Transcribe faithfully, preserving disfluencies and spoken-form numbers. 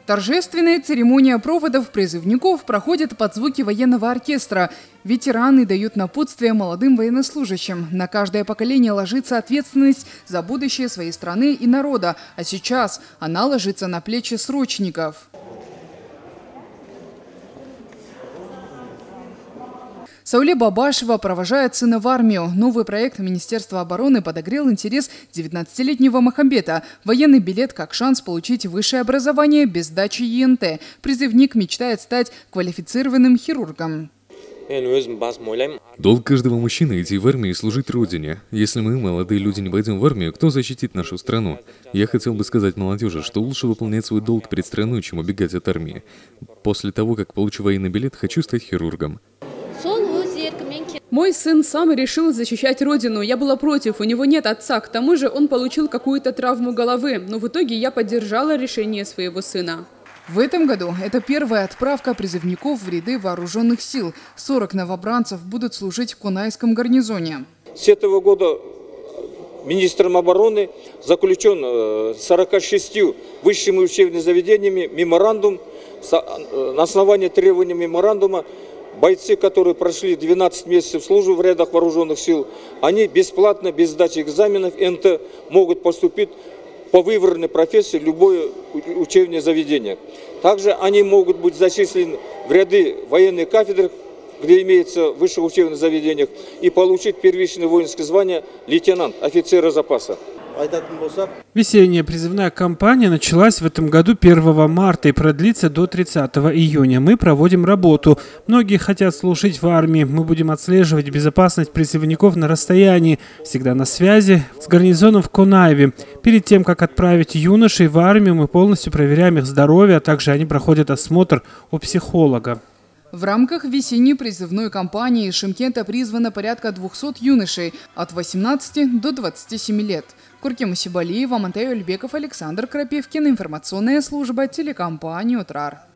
Торжественная церемония проводов призывников проходит под звуки военного оркестра. Ветераны дают напутствие молодым военнослужащим. На каждое поколение ложится ответственность за будущее своей страны и народа. А сейчас она ложится на плечи срочников. Сауле Бабашева провожает сына в армию. Новый проект Министерства обороны подогрел интерес девятнадцатилетнего Махамбета. Военный билет как шанс получить высшее образование без сдачи Е Н Т. Призывник мечтает стать квалифицированным хирургом. Долг каждого мужчины – идти в армию и служить Родине. Если мы, молодые люди, не пойдем в армию, кто защитит нашу страну? Я хотел бы сказать молодежи, что лучше выполнять свой долг перед страной, чем убегать от армии. После того, как получу военный билет, хочу стать хирургом. Мой сын сам решил защищать родину. Я была против, у него нет отца. К тому же он получил какую-то травму головы. Но в итоге я поддержала решение своего сына. В этом году это первая отправка призывников в ряды вооруженных сил. сорок новобранцев будут служить в Кунайском гарнизоне. С этого года министром обороны заключен сорока шестью высшими учебными заведениями меморандум. На основании требований меморандума бойцы, которые прошли двенадцать месяцев службы в рядах вооруженных сил, они бесплатно, без сдачи экзаменов Н Т могут поступить по выбранной профессии в любое учебное заведение. Также они могут быть зачислены в ряды военных кафедр, где имеется в высших учебных заведениях, и получить первичное воинское звание лейтенант, офицера запаса. Весенняя призывная кампания началась в этом году первого марта и продлится до тридцатого июня. Мы проводим работу. Многие хотят служить в армии. Мы будем отслеживать безопасность призывников на расстоянии, всегда на связи с гарнизоном в Кунаеве. Перед тем, как отправить юношей в армию, мы полностью проверяем их здоровье, а также они проходят осмотр у психолога. В рамках весенней призывной кампании из Шымкента призвано порядка двухсот юношей от восемнадцати до двадцати семи лет. Куркем Сибалиева, Монтей Ольбеков, Александр Крапивкин. Информационная служба телекомпании «Утрар».